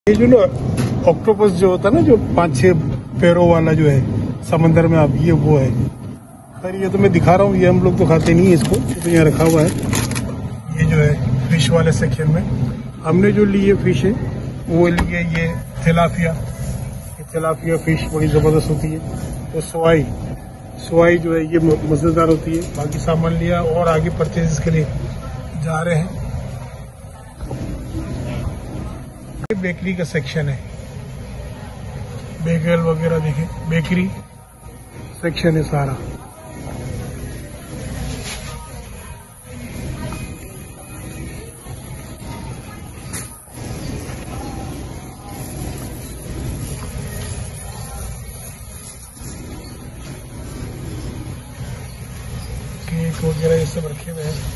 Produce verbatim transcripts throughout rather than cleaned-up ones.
ये जो ना ऑक्टोपस जो होता है ना, जो पांच छह पैरों वाला जो है समंदर में, अब ये वो है। खैर ये तो मैं दिखा रहा हूँ, ये हम लोग तो खाते नहीं है इसको, तो यहाँ रखा हुआ है। ये जो है फिश वाले सेक्शन में हमने जो ली है फिश है वो लिए ये तिलापिया। ये तिलापिया फिश बड़ी जबरदस्त होती है। तो सवाई सवाई जो है ये मजेदार होती है। बाकी सामान लिया और आगे परचेज के लिए जा रहे हैं। ये बेकरी का सेक्शन है, बेगल वगैरह देखें, बेकरी सेक्शन है सारा। केक वगैरह ये सब रखे हुए हैं।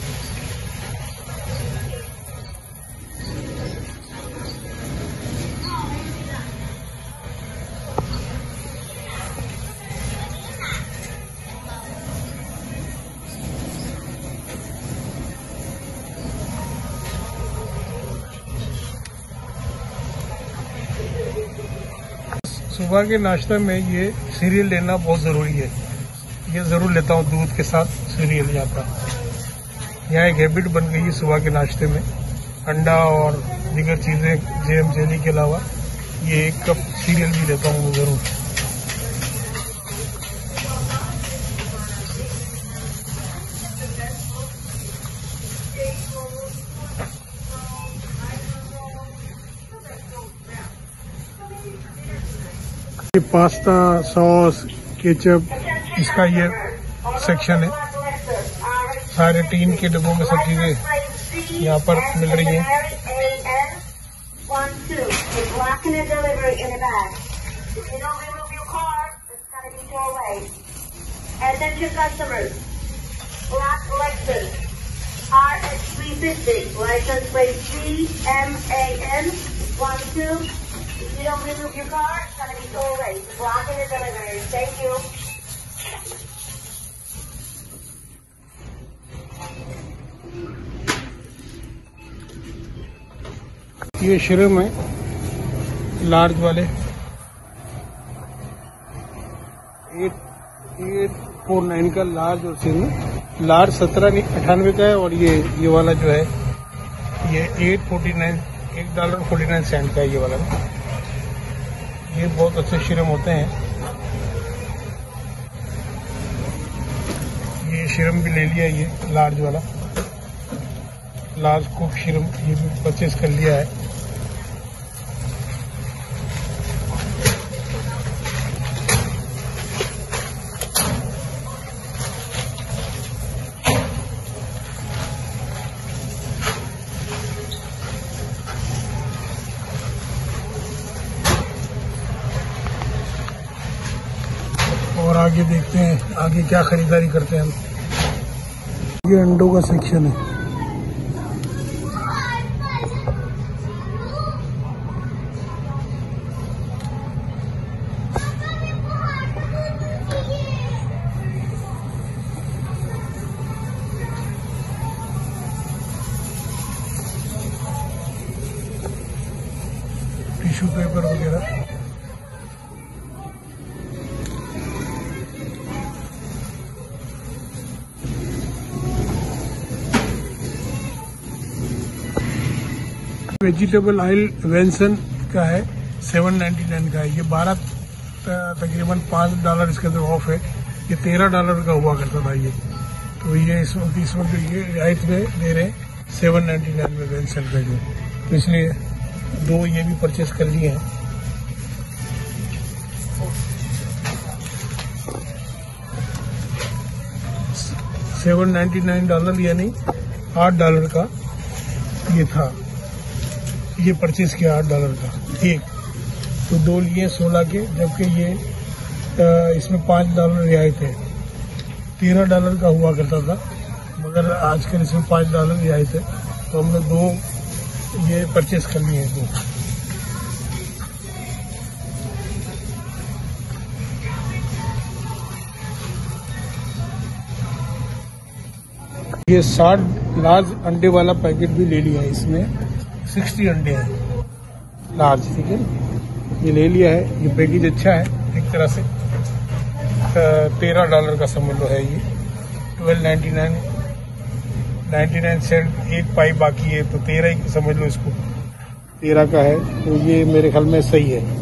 सुबह के नाश्ते में ये सीरियल लेना बहुत ज़रूरी है। ये ज़रूर लेता हूँ दूध के साथ सीरियल यहाँ का। यहाँ एक हैबिट बन गई है सुबह के नाश्ते में अंडा और दीगर चीज़ें, जैम जेली के अलावा ये एक कप सीरियल भी लेता हूँ ज़रूर। ये पास्ता, सॉस, केचप, इसका ये सेक्शन है। सारे टीन के डिब्बों में सब चीजें यहाँ पर मिल रही हैं। If you don't remove your car, it's going to be towed away. Blocking the delivery. Thank you. ये श्रिम है लार्ज वाले, एट एट फोर नाइन का लार्ज और श्रिम। लार्ज सत्रह नहीं अठानवे का है और ये ये वाला जो है ये एट फोर्टी नाइन एक डॉलर फोर्टी नाइन सेंट का है ये वाला। ये बहुत अच्छे श्रिम होते हैं। ये श्रिम भी ले लिया, ये लार्ज वाला लार्ज कुक श्रिम ये भी परचेज कर लिया है। और आगे देखते हैं आगे क्या खरीदारी करते हैं हम। ये अंडों का सेक्शन है। टिश्यू पेपर वगैरह। वेजिटेबल ऑयल वेंसन का है, सेवन नाइन्टी नाइन का है। ये बारह तकरीबन पाँच डॉलर इसके अंदर ऑफ है। ये तेरह डॉलर का हुआ करता था ये, तो ये इस वक्त इस वक्त ये रियायत में दे रहे हैं सेवन नाइन्टी नाइन में वेंसन का जो, तो इसलिए दो ये भी परचेज कर लिए हैं। सेवन नाइन्टी नाइन डॉलर यानी आठ डॉलर का ये था, ये परचेज किया आठ डॉलर का एक, तो दो लिए सोलह के, जबकि ये आ, इसमें पाँच डॉलर रियायत है। तेरह डॉलर का हुआ करता था मगर आजकल इसमें पाँच डॉलर रियायत है, तो हमने दो ये परचेज कर लिए हैं। दो ये साठ लार्ज अंडे वाला पैकेट भी ले लिया है। इसमें साठ अंडे हैं लार्ज, ठीक है ना। ये ले लिया है, ये पैकेज अच्छा है एक तरह से। तेरह डॉलर का समझ लो है ये, twelve ninety nine ninety nine cent, एक पाई बाकी है, तो तेरह ही समझ लो इसको, तेरह का है। तो ये मेरे ख्याल में सही है।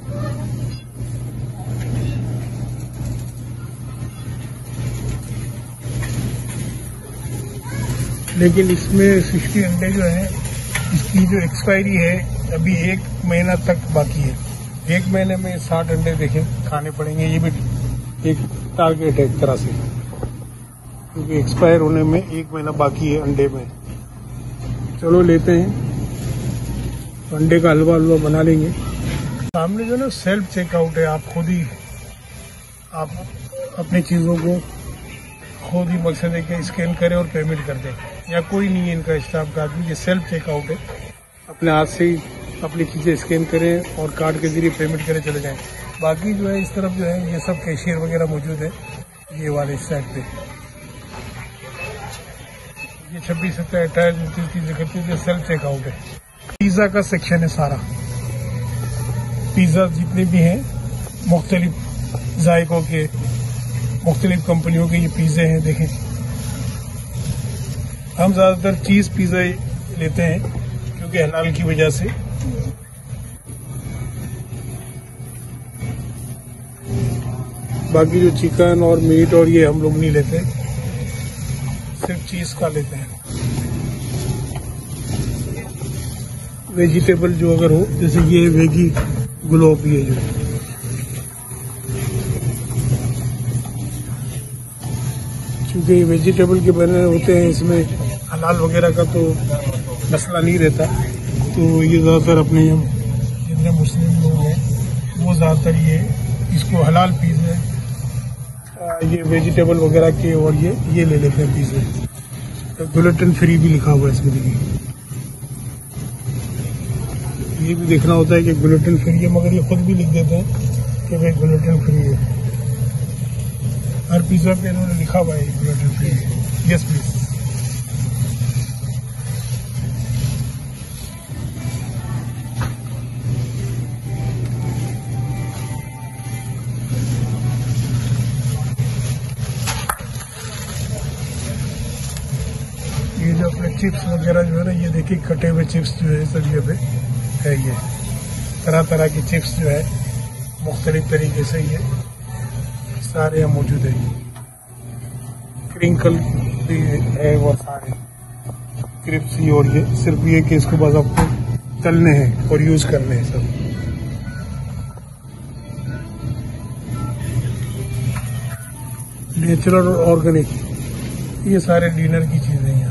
लेकिन इसमें सिक्सटी अंडे जो है, इसकी जो एक्सपायरी है अभी एक महीना तक बाकी है। एक महीने में साठ अंडे देखें खाने पड़ेंगे, ये भी एक टारगेट है एक तरह से, क्योंकि एक्सपायर होने में एक महीना बाकी है अंडे में। चलो लेते हैं, अंडे का हलवा हलवा बना लेंगे। सामने जो ना सेल्फ चेकआउट है, आप खुद ही आप अपनी चीज़ों को खुद ही मकसद है कि स्कैन करें और पेमेंट कर दें, या कोई नहीं है इनका स्टाफ का आदमी। ये सेल्फ चेकआउट है, अपने हाथ से ही अपनी चीज़ें स्कैन करें और कार्ड के जरिए पेमेंट करें चले जाएं। बाकी जो है इस तरफ जो है ये सब कैशियर वगैरह मौजूद है, ये वाले इस साइड पे। ये छब्बीस सत्तर अट्ठाईस उनतीस तीस इकतीस ये सेल्फ चेकआउट है। पिज़्ज़ा का सेक्शन है सारा, पिज़्ज़ा जितने भी हैं मुख्तलिफ जायकों के, मुख्तलिफ कंपनियों के ये पिज़्ज़े हैं। देखें, हम ज़्यादातर चीज़ पिज़्ज़ा लेते हैं क्योंकि हलाल की वजह से। बाकी जो चिकन और मीट और ये हम लोग नहीं लेते, सिर्फ चीज़ का लेते हैं। वेजिटेबल जो अगर हो, जैसे ये वेगी ग्लोब, ये जो क्योंकि वेजिटेबल के बने होते हैं, इसमें हलाल वगैरह का तो मसला नहीं रहता, तो ये ज़्यादातर अपने जितने मुस्लिम लोग हैं वो ज़्यादातर ये इसको हलाल पिज़्ज़े, ये वेजिटेबल वगैरह के, और ये ये ले लेते हैं पिज़्ज़े। ग्लूटेन फ्री भी लिखा हुआ है इसमें, देखिए ये भी देखना होता है कि ग्लूटेन फ्री है, मगर ये खुद भी लिख देते हैं कि भाई ग्लूटेन फ्री है। हर पिज़्ज़ा पे इन्होंने लिखा हुआ है ग्लूटेन फ्री है। Yes please. ये जो अपने चिप्स वगैरह जो है ना, ये देखिए कटे हुए चिप्स जो है सब ये पे है, ये तरह तरह की चिप्स जो है मुख्तलिफ तरीके से ये सारे यहाँ मौजूद है। क्रिंकल भी है वो सारे क्रिप्सी, और ये सिर्फ ये कि इसको बस आपको तलने हैं और यूज करने हैं सब। नेचुरल और ऑर्गेनिक, ये सारे डिनर की चीजें हैं यहाँ।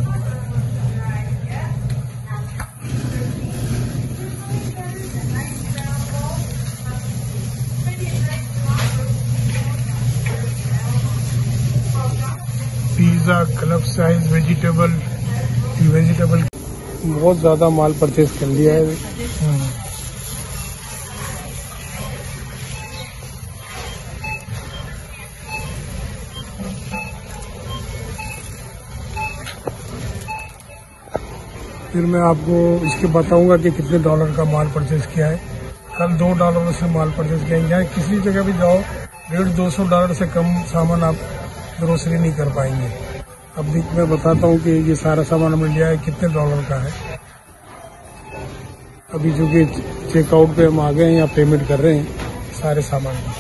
Pizza, club size, vegetable vegetable बहुत ज़्यादा माल परचेज कर लिया है। फिर मैं आपको इसके बताऊंगा कि कितने डॉलर का माल परचेज किया है। कल दो डॉलर से माल परचेज किया है। यहाँ किसी जगह भी जाओ डेढ़ दो सौ डॉलर से कम सामान आप ग्रोसरी नहीं कर पाएंगे। अब देख मैं बताता हूँ कि ये सारा सामान मिल लिया है कितने डॉलर का है। अभी जो कि चेकआउट पे हम आ गए हैं या पेमेंट कर रहे हैं सारे सामान की।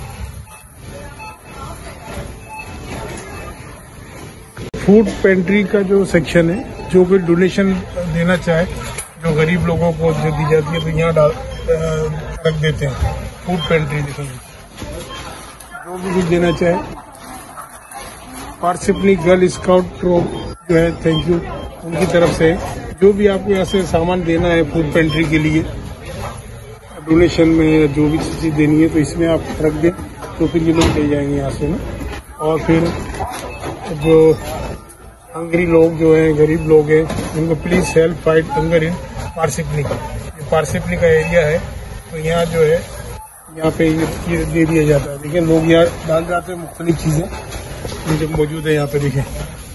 फूड पेंट्री का जो सेक्शन है, जो भी डोनेशन देना चाहे, जो गरीब लोगों को जो दी जाती है तो यहाँ डाल रख देते हैं। फूड पेंट्री देखेंगे, जो भी कुछ देना चाहे। पार्सिपनी गर्ल स्काउट ट्रोप जो है, थैंक यू उनकी तरफ से। जो भी आपको यहाँ से सामान देना है फूड पेंट्री के लिए डोनेशन में, जो भी चीज़ देनी है तो इसमें आप रख दें, तो फिर ये लोग ले जाएंगे यहाँ से ना। और फिर जो हंगरी लोग जो हैं, गरीब लोग हैं, उनको please help fight hunger in Parsippany. ये पार्सिपनी का एरिया है, तो यहाँ जो है यहाँ पे ये दे दिया जाता है। देखिए लोग यहाँ डाल जाते हैं मुख्तलिफ चीज़ें जो मौजूद है यहाँ पे। देखें